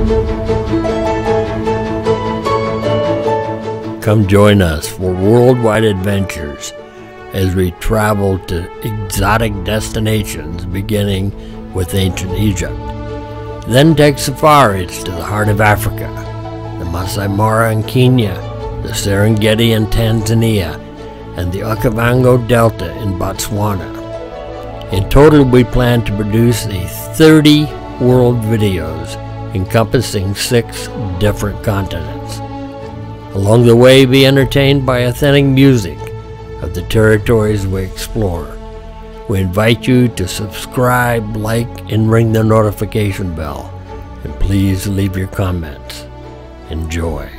Come join us for worldwide adventures as we travel to exotic destinations beginning with ancient Egypt. Then take safaris to the heart of Africa, the Masai Mara in Kenya, the Serengeti in Tanzania, and the Okavango Delta in Botswana. In total, we plan to produce 30 world videos encompassing 6 different continents. Along the way, be entertained by authentic music of the territories we explore. We invite you to subscribe, like, and ring the notification bell. And please leave your comments. Enjoy.